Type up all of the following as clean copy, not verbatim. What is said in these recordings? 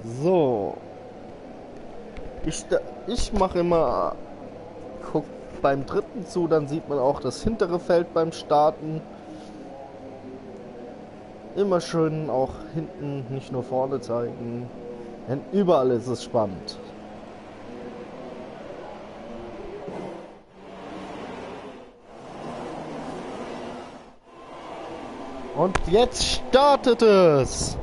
So, ich mache immer, guck beim dritten zu, dann sieht man auch das hintere Feld beim Starten. Immer schön auch hinten, nicht nur vorne zeigen. Denn überall ist es spannend. Und jetzt startet es.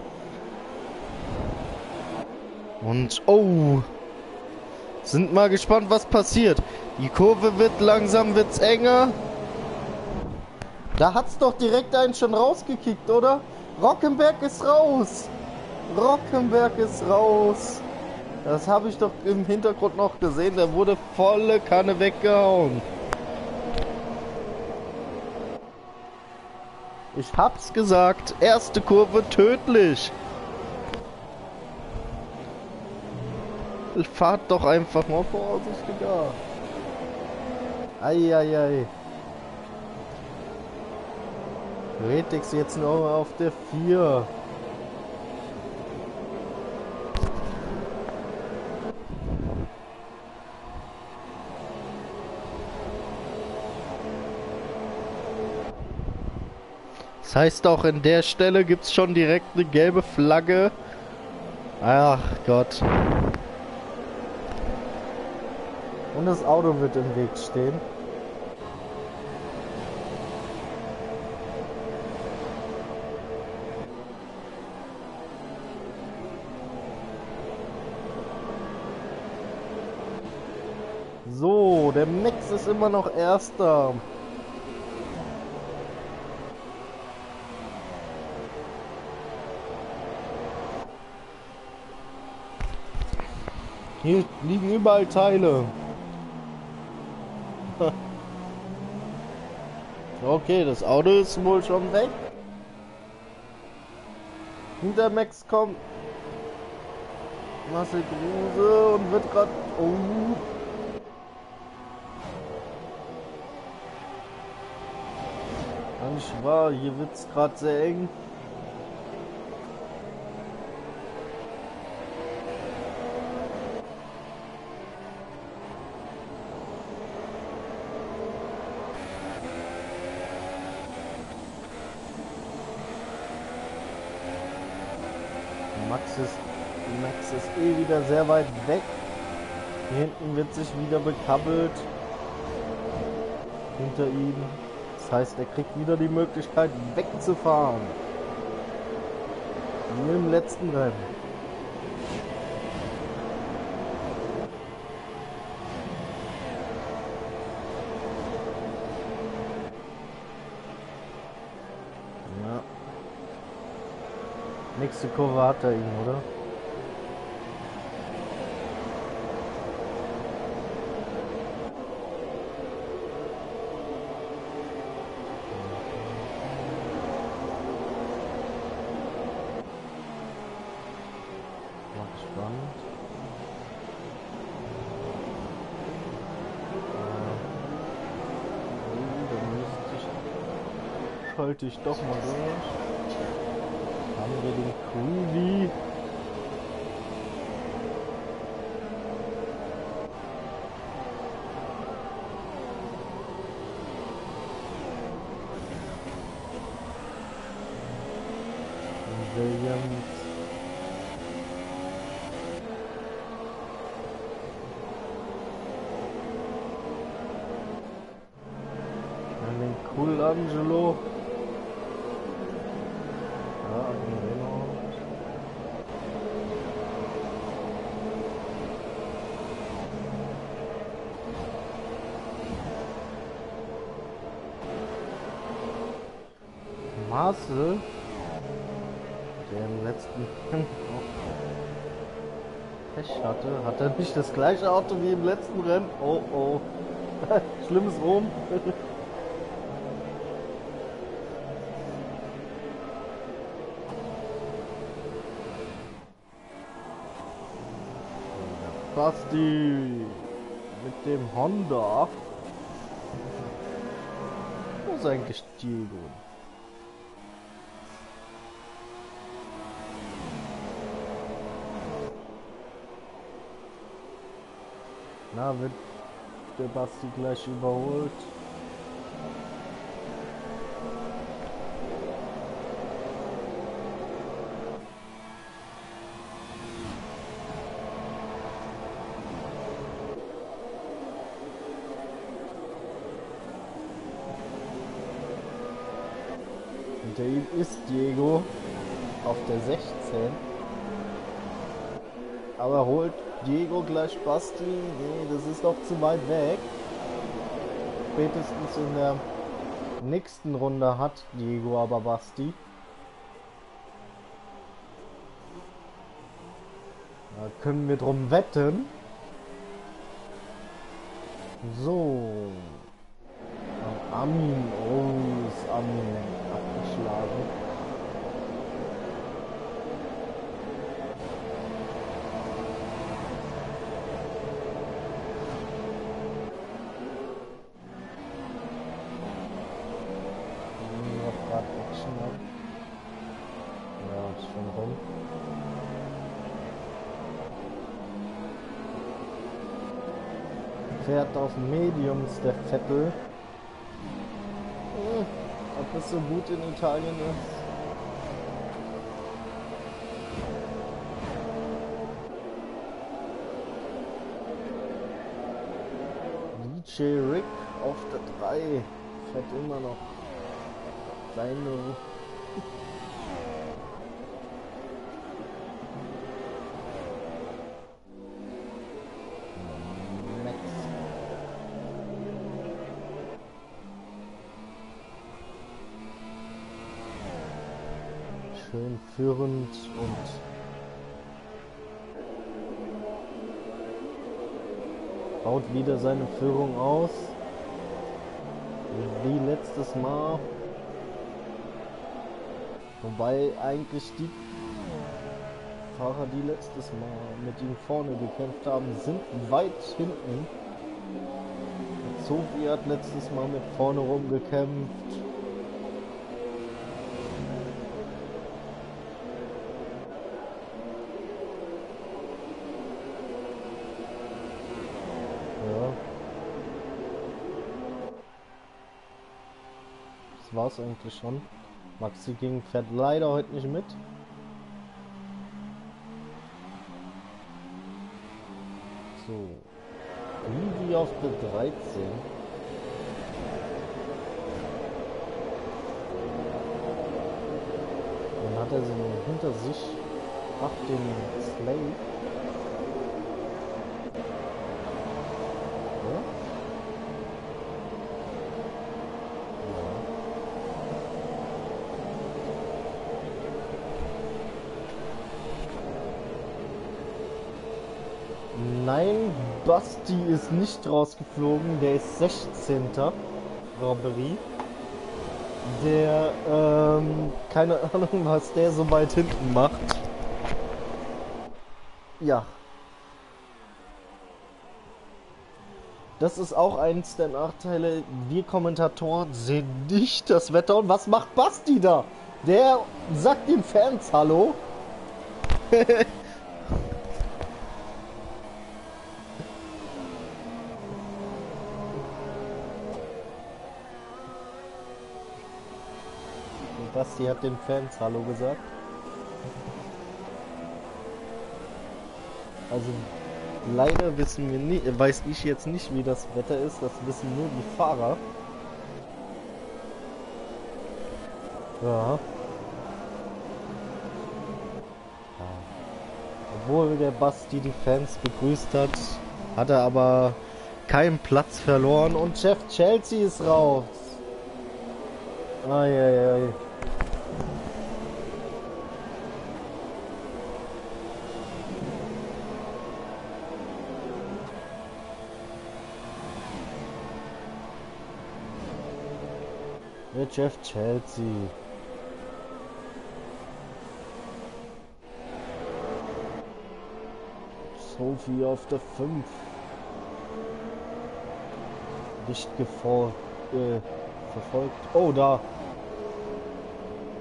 Und oh, sind mal gespannt, was passiert. Die Kurve wird langsam, wird's enger. Da hat's doch direkt einen schon rausgekickt, oder? Rockenberg ist raus. Rockenberg ist raus. Das habe ich doch im Hintergrund noch gesehen. Der wurde volle Kanne weggehauen. Ich hab's gesagt. Erste Kurve tödlich. Fahrt doch einfach mal vorsichtiger. Eieiei. Retix jetzt noch auf der 4. Das heißt, auch in der Stelle gibt es schon direkt eine gelbe Flagge. Ach Gott. Und das Auto wird im Weg stehen. So, der Max ist immer noch Erster. Hier liegen überall Teile. Okay, das Auto ist wohl schon weg. Hinter Max kommt Marcel Kruse und wird gerade... Oh. Nicht wahr, hier wird es gerade sehr eng. Max ist eh wieder sehr weit weg. Hier hinten wird sich wieder bekabbelt. Hinter ihm. Das heißt, er kriegt wieder die Möglichkeit wegzufahren. Wie im letzten Rennen. Ja. Nächste Kurve hat er ihn, oder? Schalte ich doch mal durch. Haben wir den Kuvi. Williams. Dann den Cool Angelo. Marcel, der im letzten Pech hatte, hat er nicht das gleiche Auto wie im letzten Rennen? Oh oh, schlimmes Rum. Basti mit dem Honda. Wo ist eigentlich Diego? Na, wird der Basti gleich überholt? Hinter ihm ist Diego auf der 16. Aber holt Diego gleich Basti? Nee, das ist doch zu weit weg. Spätestens in der nächsten Runde hat Diego aber Basti. Da können wir drum wetten. So. Armin. Oh, ist Armin abgeschlagen. Ja, ist schon rum. Fährt auf Mediums, der Vettel. Ob es so gut in Italien ist? DJ Rick auf der 3 fährt immer noch seine Max. Schön führend und baut wieder seine Führung aus. Wie letztes Mal. Wobei eigentlich die Fahrer, die letztes Mal mit ihm vorne gekämpft haben, sind weit hinten. Sophie hat letztes Mal mit vorne rum gekämpft. Ja. Das war's eigentlich schon. Maxi King fährt leider heute nicht mit. So. Wie auf der 13. Dann hat er sie hinter sich. Macht den Slave. Ja? Nein, Basti ist nicht rausgeflogen, der ist 16. Robbery. Der, keine Ahnung, was der so weit hinten macht. Ja. Das ist auch eins der Nachteile. Wir Kommentatoren sehen nicht das Wetter. Und was macht Basti da? Der sagt den Fans Hallo. Basti hat den Fans Hallo gesagt. Also leider wissen wir nicht, weiß ich jetzt nicht, wie das Wetter ist. Das wissen nur die Fahrer. Ja. Obwohl der Basti die Fans begrüßt hat, hat er aber keinen Platz verloren und Chef Chelsea ist raus. Eieiei. Der Jeff Chelsea. Sophie auf der 5. Nicht verfolgt. Oh, da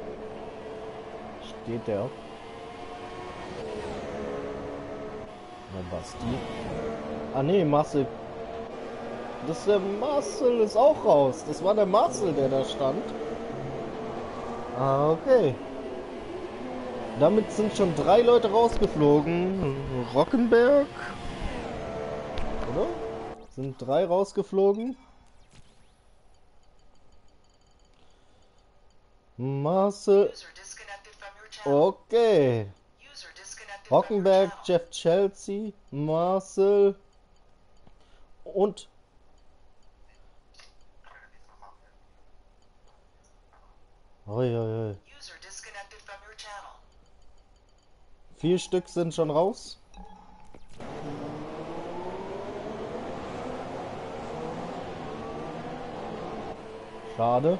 steht der. Na, Basti. Ah nee, Marcel. Das ist der Marcel ist auch raus. Das war der Marcel, der da stand. Ah, okay. Damit sind schon 3 Leute rausgeflogen. Rockenberg. Oder? Sind 3 rausgeflogen. Marcel. Okay. Rockenberg, Jeff Chelsea, Marcel und oi, oi, oi. 4 Stück sind schon raus. Schade.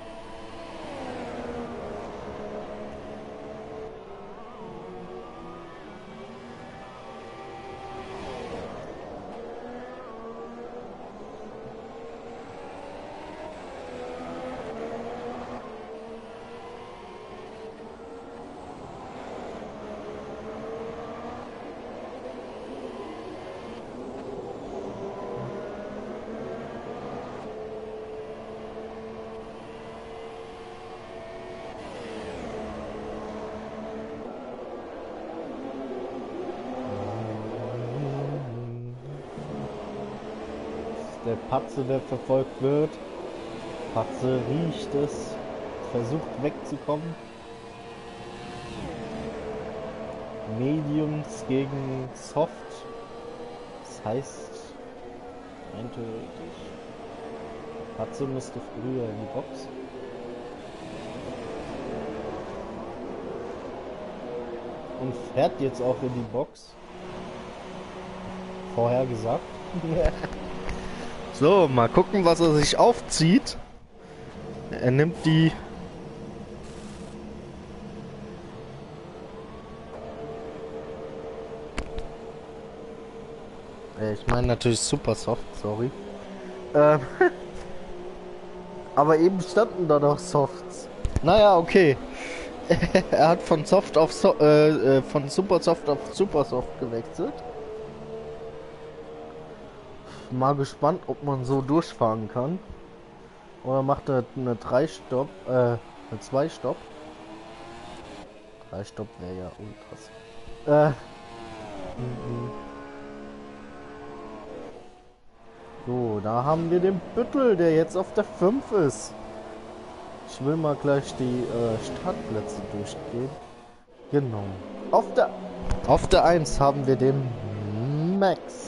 Der Patze, der verfolgt wird. Patze riecht es, versucht wegzukommen. Mediums gegen Soft. Das heißt, eindeutig. Patze müsste früher in die Box. Und fährt jetzt auch in die Box. Vorher gesagt. So, mal gucken, was er sich aufzieht. Er nimmt die... Ich meine natürlich super soft, sorry. Aber eben standen da noch Softs. Naja, okay. Er hat von Soft auf von Super Soft auf Super Soft gewechselt. Mal gespannt, ob man so durchfahren kann. Oder macht er eine 3-Stopp, eine 2-Stopp. 3-Stopp wäre ja ultras. So, da haben wir den Büttel, der jetzt auf der 5 ist. Ich will mal gleich die Startplätze durchgehen. Genau. Auf der 1 haben wir den Max.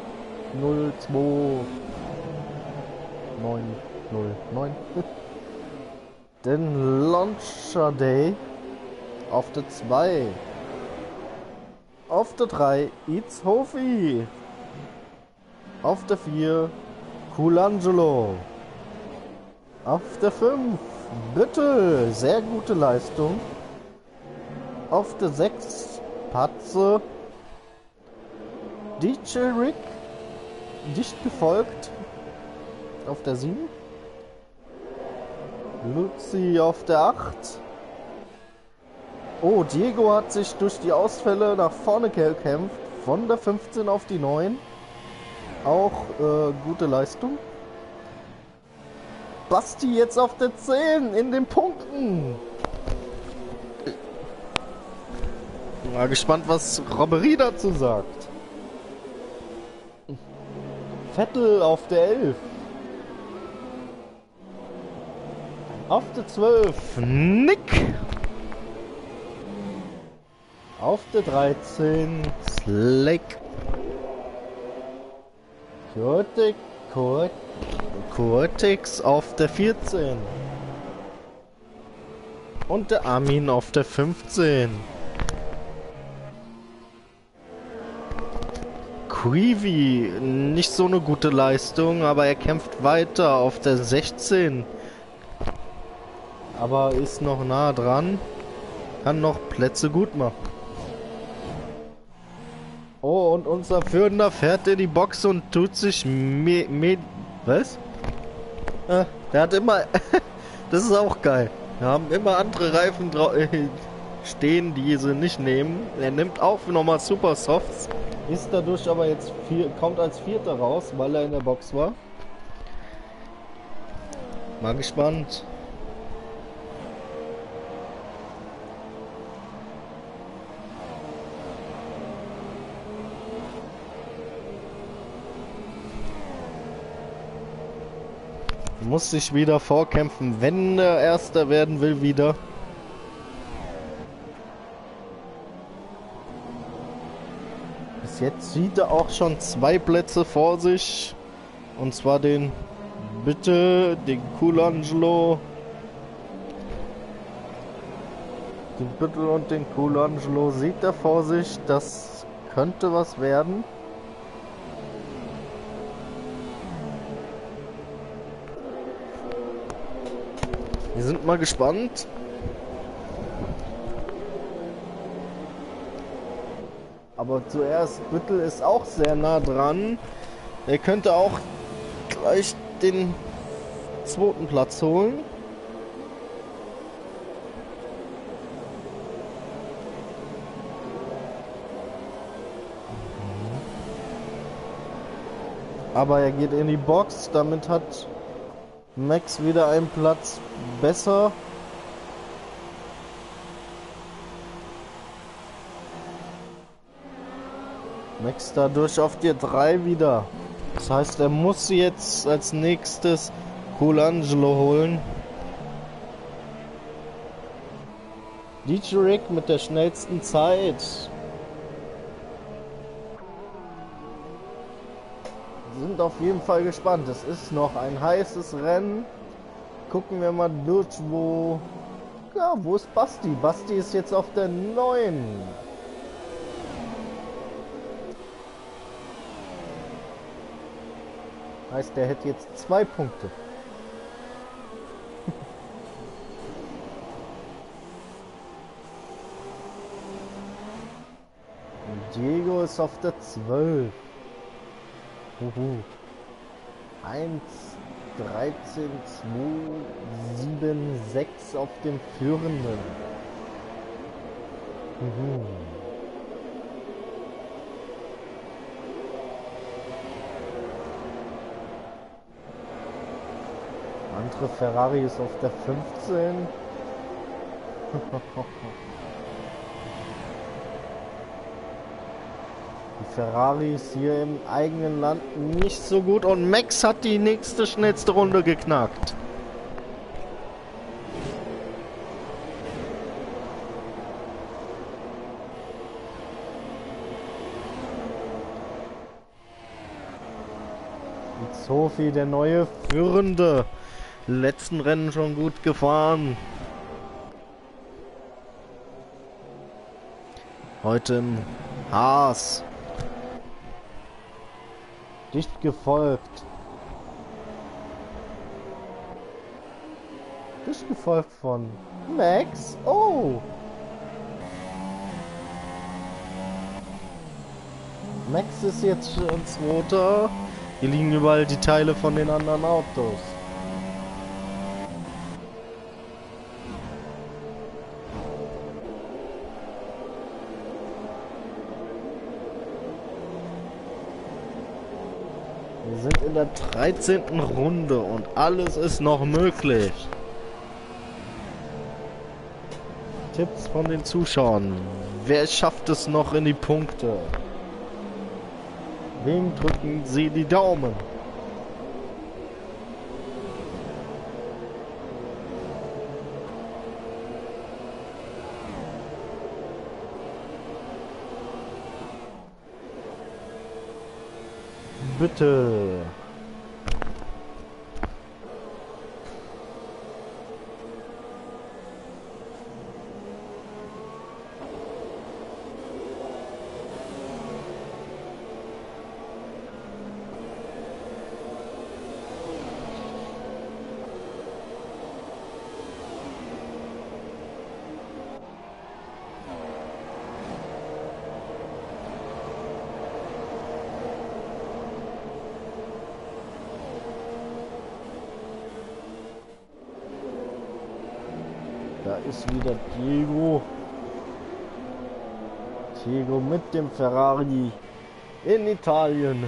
02909. Den Launcher Day auf der 2. Auf der 3 It's Hofi. Auf der 4 Coolangelo. Auf der 5 Büttel, sehr gute Leistung. Auf der 6 Patze. DJ Rick, dicht gefolgt. Auf der 7 Luzi auf der 8. Oh, Diego hat sich durch die Ausfälle nach vorne gekämpft. Von der 15 auf die 9. Auch gute Leistung. Basti jetzt auf der 10 in den Punkten. Mal gespannt, was Robbery dazu sagt. Vettel auf der 11. Auf der 12 Nick. Auf der 13 Slick. Cortex auf der 14. Und der Armin auf der 15. Quivi, nicht so eine gute Leistung, aber er kämpft weiter auf der 16. Aber ist noch nah dran. Kann noch Plätze gut machen. Oh, und unser Führender fährt in die Box und tut sich was? Der hat immer... Das ist auch geil. Wir haben immer andere Reifen drauf. stehen, die sie nicht nehmen. Er nimmt auch nochmal Super Softs. Ist dadurch aber jetzt kommt als Vierter raus, weil er in der Box war. Mal gespannt. Muss sich wieder vorkämpfen, wenn er Erster werden will wieder. Bis jetzt sieht er auch schon 2 Plätze vor sich. Und zwar den Coolangelo. Den Büttel und den Coolangelo sieht er vor sich. Das könnte was werden. Wir sind mal gespannt. Aber zuerst, Büttel ist auch sehr nah dran. Er könnte auch gleich den 2. Platz holen. Aber er geht in die Box. Damit hat Max wieder einen Platz besser. Max dadurch auf die 3 wieder. Das heißt, er muss jetzt als nächstes Coolangelo holen. Dietrich mit der schnellsten Zeit. Sind auf jeden Fall gespannt. Es ist noch ein heißes Rennen. Gucken wir mal durch, wo ist Basti? Basti ist jetzt auf der 9. Heißt, der hätte jetzt 2 Punkte. Diego ist auf der 12. 1, 13, 2, 7, 6 auf dem Führenden. Andere Ferrari ist auf der 15. Die Ferraris hier im eigenen Land nicht so gut und Max hat die nächste schnellste Runde geknackt. Und Sophie, der neue Führende. Letzten Rennen schon gut gefahren. Heute im Haas. Dicht gefolgt. Dicht gefolgt von Max. Oh. Max ist jetzt schon Zweiter. Hier liegen überall die Teile von den anderen Autos. Wir sind in der 13. Runde und alles ist noch möglich. Tipps von den Zuschauern. Wer schafft es noch in die Punkte? Wem drücken Sie die Daumen? Bitte. Da ist wieder Diego. Diego mit dem Ferrari in Italien.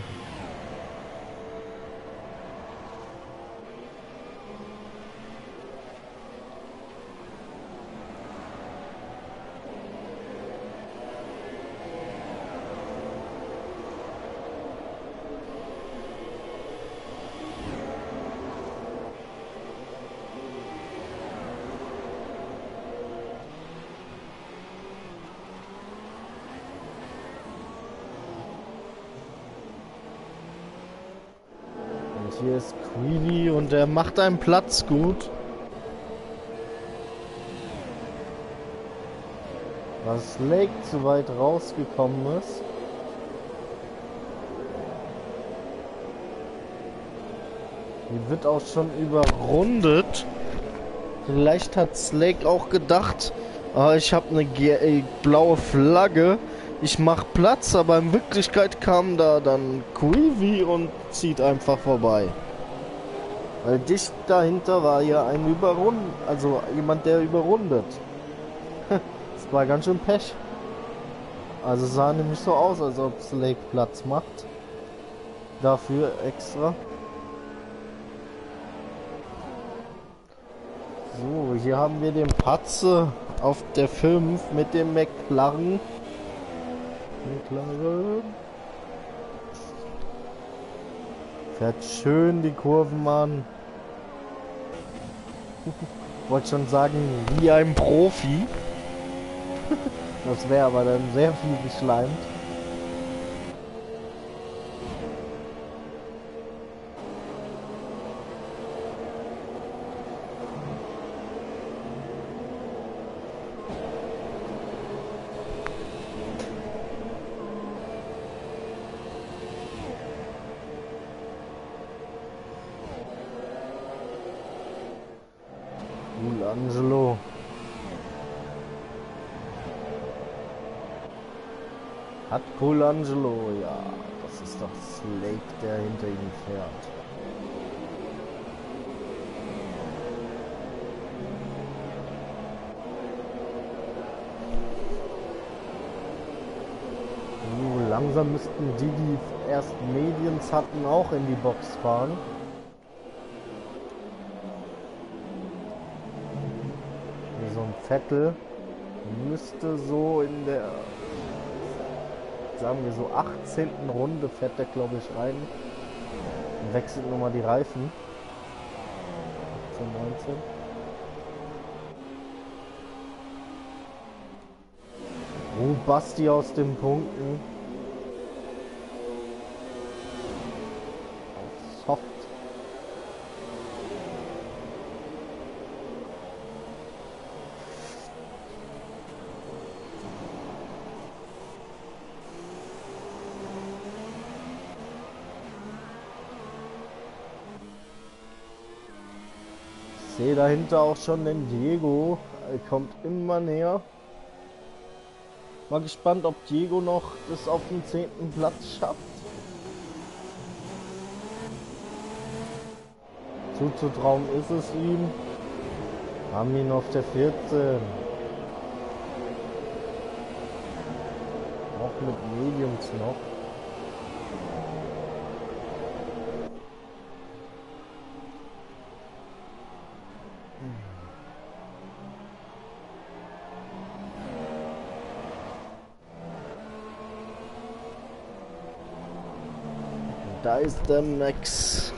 Hier ist Queenie und er macht einen Platz gut. Was Lake zu weit rausgekommen ist. Hier wird auch schon überrundet. Vielleicht hat Slake auch gedacht, ich habe eine blaue Flagge. Ich mach Platz, aber in Wirklichkeit kam da dann Quivi und zieht einfach vorbei. Weil dicht dahinter war ja ein also jemand, der überrundet. Das war ganz schön Pech. Also sah nämlich so aus, als ob Slake Platz macht. Dafür extra. So, hier haben wir den Patze auf der 5 mit dem McLaren. Fährt schön die Kurven an. Wollte schon sagen, wie ein Profi. Das wäre aber dann sehr viel geschleimt. Angelo. Hat Colangelo, ja. Das ist doch Slake, der hinter ihm fährt. Langsam müssten die erst Mediums hatten, auch in die Box fahren. So ein Vettel müsste so in der, sagen wir so 18. Runde fährt der, glaube ich, rein und wechselt nochmal die Reifen. 18, 19. Oh, Basti aus den Punkten. Soft. Ich sehe dahinter auch schon den Diego. Er kommt immer näher. Mal gespannt, ob Diego noch das auf den 10. Platz schafft. Zuzutrauen ist es ihm. Haben ihn auf der 14. Auch mit Mediums noch. Da ist der Max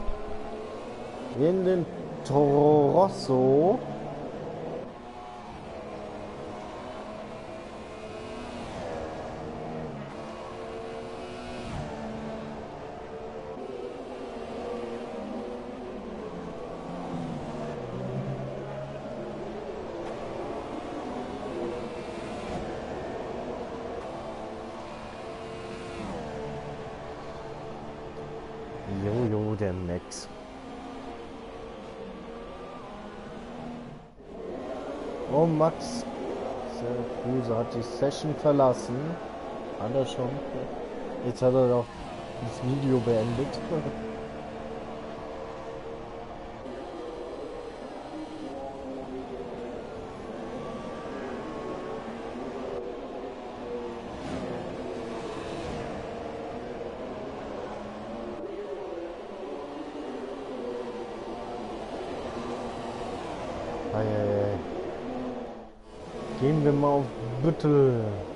in den Toro Rosso. Jojo, der Max. Oh, Max. Sehr cool, so hat die Session verlassen. Hat er schon. Jetzt hat er doch das Video beendet. Eieiei. Gehen wir mal auf Büttel.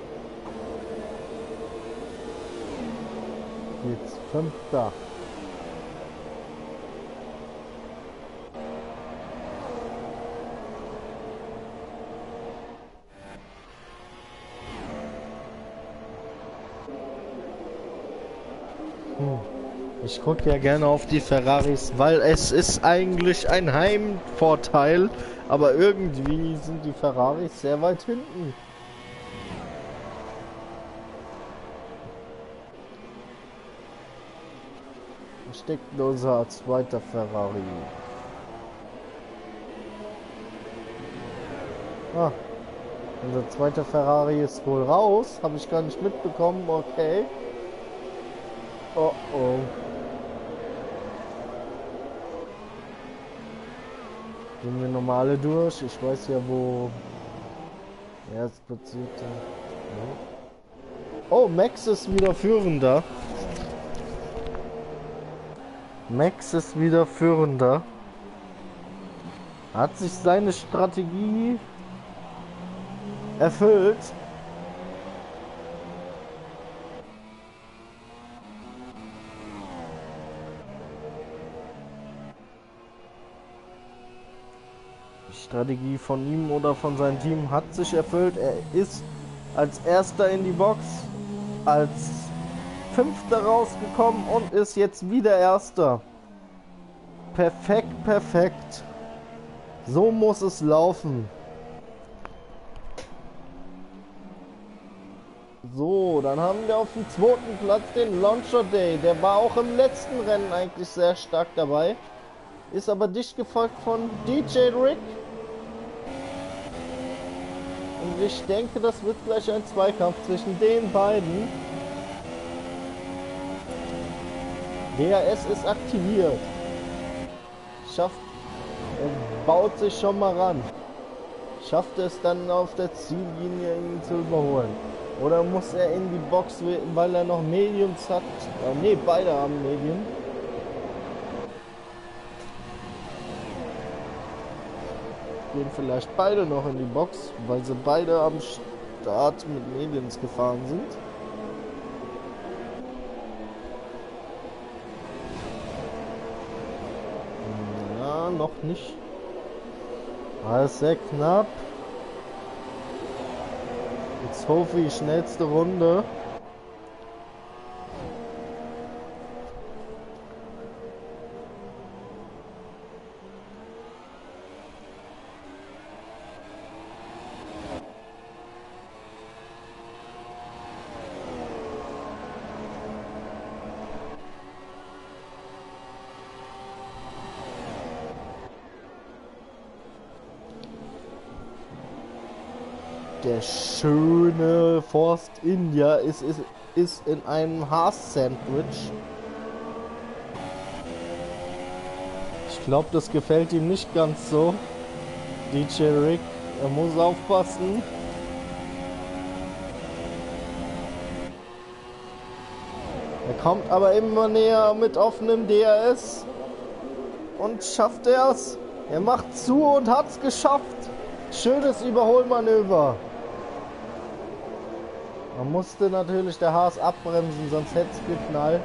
Jetzt Fünfter. Ich gucke ja gerne auf die Ferraris, weil es ist eigentlich ein Heimvorteil, aber irgendwie sind die Ferraris sehr weit hinten. Steckt unser zweiter Ferrari. Ah, unser zweiter Ferrari ist wohl raus, habe ich gar nicht mitbekommen, okay. Oh oh. Gehen wir normale durch. Ich weiß ja, wo Erstplatzierte. Oh, Max ist wieder Führender. Max ist wieder Führender. Hat sich seine Strategie erfüllt. Strategie von ihm oder von seinem Team hat sich erfüllt. Er ist als Erster in die Box, als Fünfter rausgekommen und ist jetzt wieder Erster. Perfekt, perfekt. So muss es laufen. So, dann haben wir auf dem zweiten Platz den Launcher Day. Der war auch im letzten Rennen eigentlich sehr stark dabei. Ist aber dicht gefolgt von DJ Rick. Und ich denke, das wird gleich ein Zweikampf zwischen den beiden. DRS ist aktiviert. Schafft, er baut sich schon mal ran. Schafft es dann auf der Ziellinie, ihn zu überholen? Oder muss er in die Box, weil er noch Mediums hat? Ne, beide haben Medium. Gehen vielleicht beide noch in die Box, weil sie beide am Start mit Mediums gefahren sind. Ja, noch nicht. Alles sehr knapp. Jetzt hoffe ich, schnellste Runde. Der schöne Forst India ist in einem Haas-Sandwich. Ich glaube, das gefällt ihm nicht ganz so. DJ Rick, er muss aufpassen. Er kommt aber immer näher mit offenem DRS. Und schafft er es? Er macht zu und hat es geschafft. Schönes Überholmanöver. Man musste natürlich der Haas abbremsen, sonst hätte es geknallt.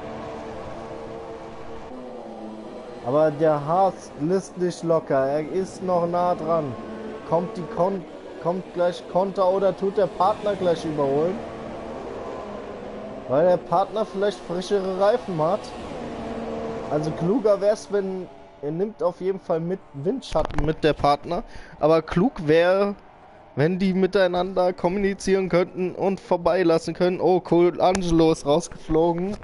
Aber der Haas lässt nicht locker. Er ist noch nah dran. Kommt gleich Konter oder tut der Partner gleich überholen? Weil der Partner vielleicht frischere Reifen hat. Also kluger wäre es, wenn er nimmt auf jeden Fall mit Windschatten mit der Partner. Aber klug wäre, wenn die miteinander kommunizieren könnten und vorbeilassen können. Oh, cool, Angelo ist rausgeflogen.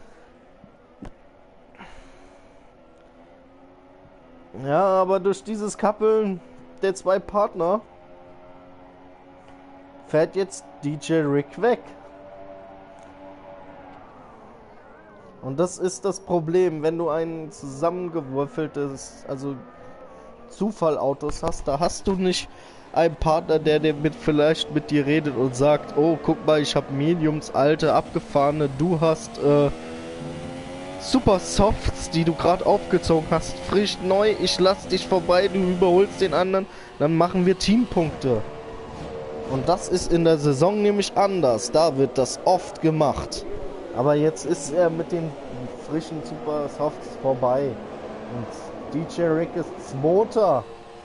Ja, aber durch dieses Kappeln der zwei Partner fährt jetzt DJ Rick weg. Und das ist das Problem, wenn du ein zusammengewürfeltes, also Zufallautos hast, da hast du nicht einen Partner, der vielleicht mit dir redet und sagt, oh, guck mal, ich habe Mediums, alte, abgefahrene, du hast Super Softs, die du gerade aufgezogen hast, frisch neu, ich lass dich vorbei, du überholst den anderen, dann machen wir Teampunkte. Und das ist in der Saison nämlich anders, da wird das oft gemacht. Aber jetzt ist er mit den frischen Super Softs vorbei. Und DJ Rick ist Zweiter.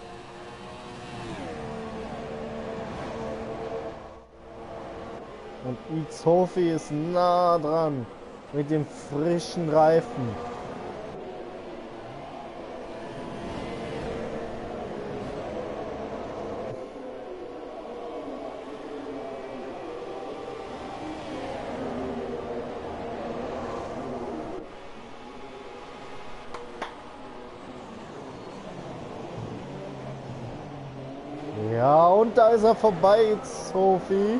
Und Sophie ist nah dran mit dem frischen Reifen. Ja, und da ist er vorbei, Sophie.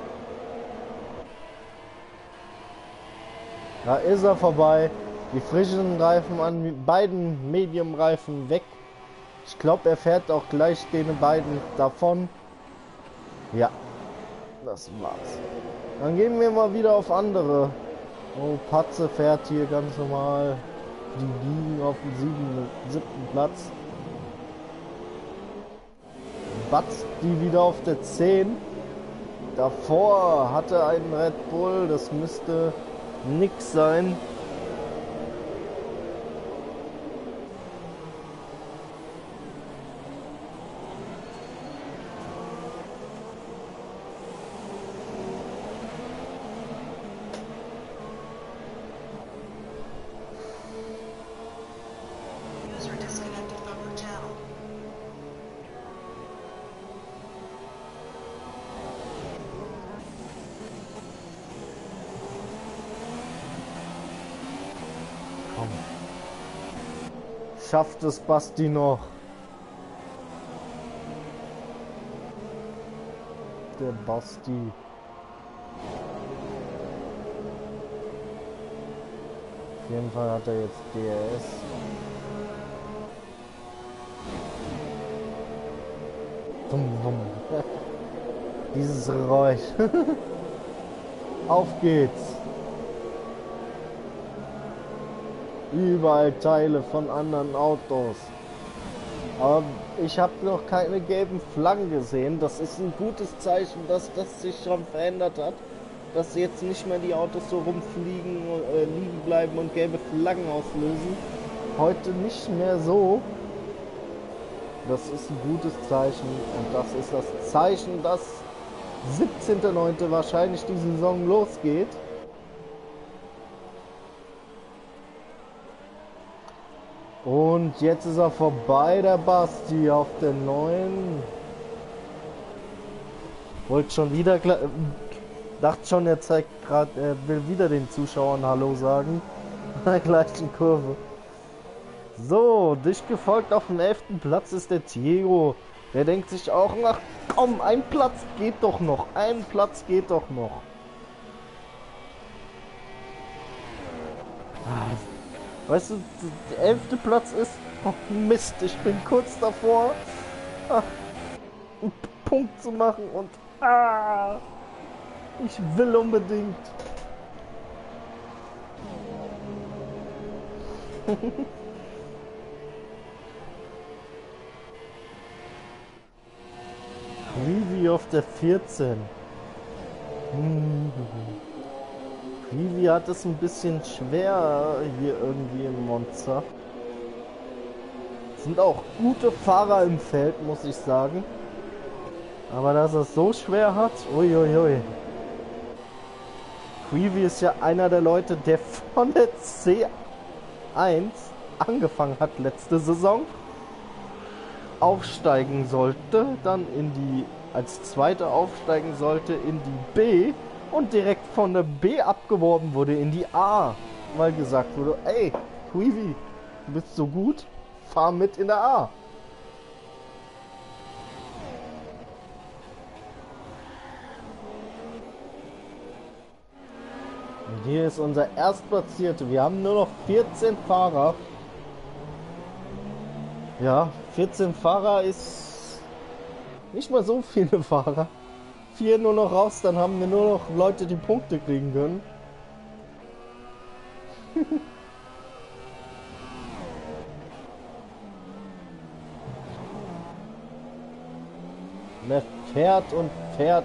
Da ist er vorbei. Die frischen Reifen an beiden Medium-Reifen weg. Ich glaube, er fährt auch gleich den beiden davon. Ja, das war's. Dann gehen wir mal wieder auf andere. Oh, Patze fährt hier ganz normal. Die liegen auf dem 7. Platz. Basti wieder auf der 10. Davor hatte ein Red Bull, das müsste nix sein. Schafft es Basti noch. Der Basti. Auf jeden Fall hat er jetzt DRS. Bum, bum. Dieses Geräusch. Auf geht's. Überall Teile von anderen Autos. Aber ich habe noch keine gelben Flaggen gesehen. Das ist ein gutes Zeichen, dass das sich schon verändert hat. Dass jetzt nicht mehr die Autos so rumfliegen, liegen bleiben und gelbe Flaggen auslösen. Heute nicht mehr so. Das ist ein gutes Zeichen. Und das ist das Zeichen, dass 17.09. wahrscheinlich die Saison losgeht. Und jetzt ist er vorbei, der Basti, auf der 9. Wollte schon wieder, dachte schon, er zeigt gerade, er will wieder den Zuschauern Hallo sagen. Bei der gleichen Kurve. So, dicht gefolgt auf dem 11. Platz ist der Diego. Der denkt sich auch, ach komm, ein Platz geht doch noch, ein Platz geht doch noch. Weißt du, der 11. Platz ist... Oh Mist, ich bin kurz davor, einen Punkt zu machen und... ich will unbedingt. Vivi auf der 14. Vivi hat es ein bisschen schwer hier irgendwie im Monster. Sind auch gute Fahrer im Feld, muss ich sagen. Aber dass er es so schwer hat, uiuiui. Vivi ist ja einer der Leute, der von der C1 angefangen hat letzte Saison. Aufsteigen sollte, dann in die, als Zweiter aufsteigen sollte in die B und direkt von der B abgeworben wurde in die A, weil gesagt wurde, ey, Quivi, du bist so gut, fahr mit in der A. Und hier ist unser Erstplatzierte, wir haben nur noch 14 Fahrer. Ja, 14 Fahrer ist nicht mal so viele Fahrer. 4 nur noch raus, dann haben wir nur noch Leute, die Punkte kriegen können. er fährt und fährt.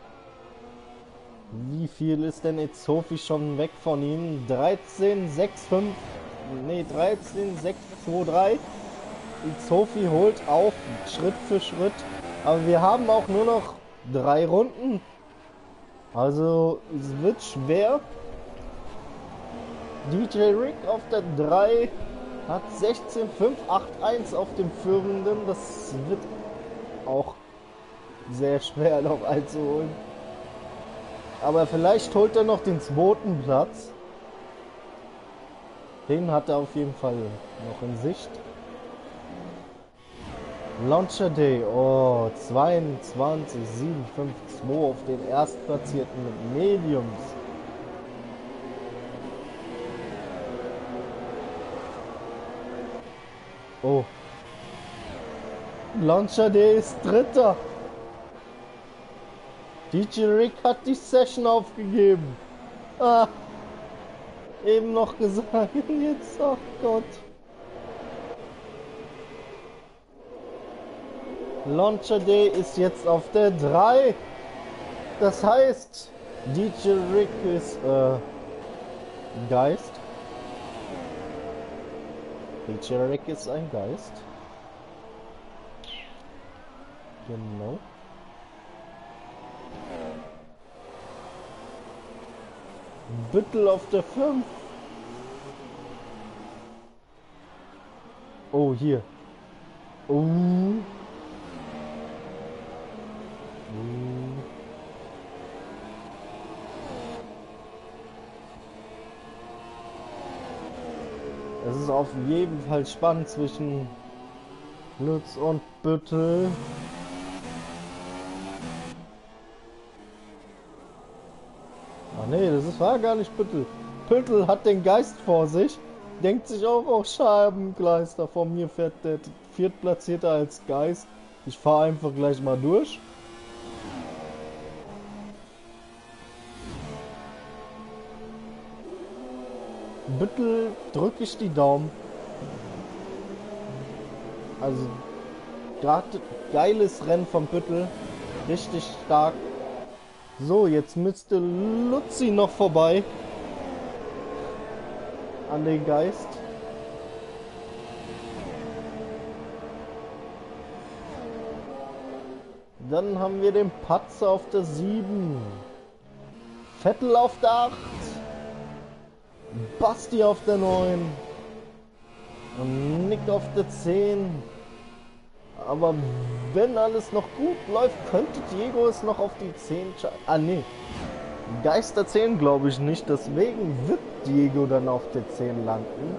Wie viel ist denn jetzt Sophie schon weg von ihm? 13,65. Ne, 13,623. Die Sophie holt auf, Schritt für Schritt. Aber wir haben auch nur noch 3 Runden. Also es wird schwer. DJ Rick auf der 3 hat 16,581 auf dem Führenden. Das wird auch sehr schwer noch einzuholen. Aber vielleicht holt er noch den 2. Platz. Den hat er auf jeden Fall noch in Sicht. Launcher Day, oh, 22,752 auf den Erstplatzierten mit Mediums. Oh. Launcher Day ist Dritter. DJ Rick hat die Session aufgegeben. Ah. Eben noch gesagt, jetzt, ach Gott. Launcher Day ist jetzt auf der 3. Das heißt, DJ Rick ist Geist. DJ Rick ist ein Geist. Genau. Büttel auf der 5. Oh, hier. Oh. Es ist auf jeden Fall spannend zwischen Lutz und Büttel. Ach nee, war gar nicht Büttel. Büttel hat den Geist vor sich. Denkt sich auch, oh Scheibenkleister, vor mir fährt der Viertplatzierte als Geist. Ich fahre einfach gleich mal durch. Büttel drücke ich die Daumen. Also gerade geiles Rennen von Büttel. Richtig stark. So, jetzt müsste Luzi noch vorbei. An den Geist. Dann haben wir den Patzer auf der 7. Vettel auf der 8. Basti auf der 9. Und Nick auf der 10. Aber wenn alles noch gut läuft, könnte Diego es noch auf die 10 schaffen. Ah ne, Geister 10 glaube ich nicht, deswegen wird Diego dann auf der 10 landen.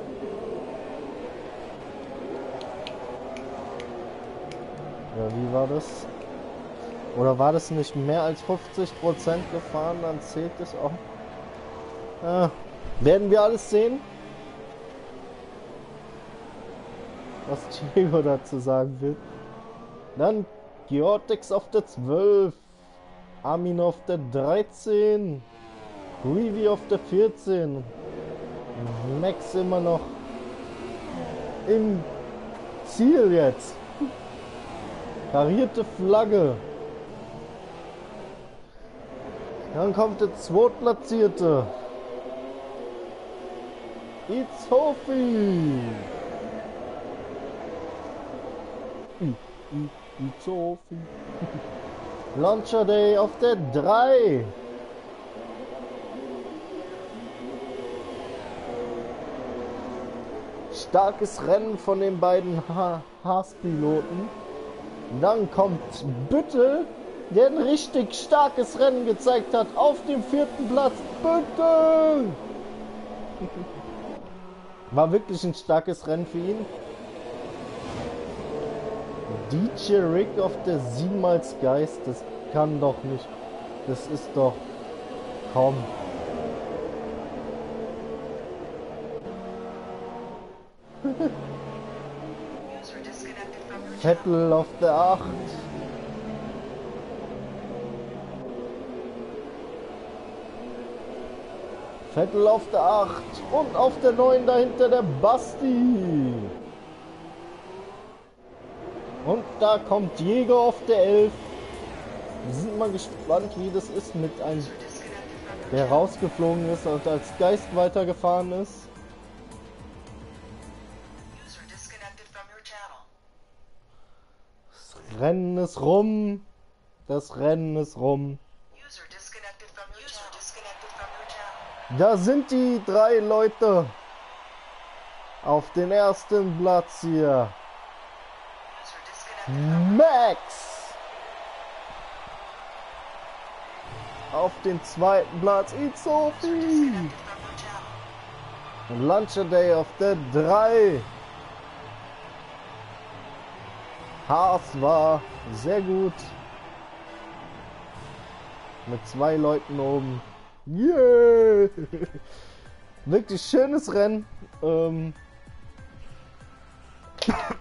Ja, wie war das? Oder war das nicht mehr als 50% gefahren, dann zählt es auch. Werden wir alles sehen? Was Diego dazu sagen will. Dann Giortex auf der 12. Armin auf der 13. Rivi auf der 14. Max immer noch im Ziel jetzt. Karierte Flagge. Dann kommt der Zweitplatzierte. It's Sophie. It's Sophie. Launcher Day auf der 3. Starkes Rennen von den beiden Haas-Piloten. Dann kommt Büttel, der ein richtig starkes Rennen gezeigt hat, auf dem 4. Platz. Büttel! War wirklich ein starkes Rennen für ihn. DJ Rick auf der 7 als Geist, das kann doch nicht. Das ist doch kaum. Vettel auf der 8. Vettel auf der 8 und auf der 9 dahinter der Basti. Und da kommt Jäger auf der 11. Wir sind mal gespannt, wie das ist mit einem, der rausgeflogen ist und als Geist weitergefahren ist. Das Rennen ist rum. Das Rennen ist rum. Da sind die 3 Leute auf den ersten Platz hier. Max auf den zweiten Platz. It's Sophie. Launcher Day auf der 3. Haas war sehr gut. Mit 2 Leuten oben. Yeah! Wirklich schönes Rennen.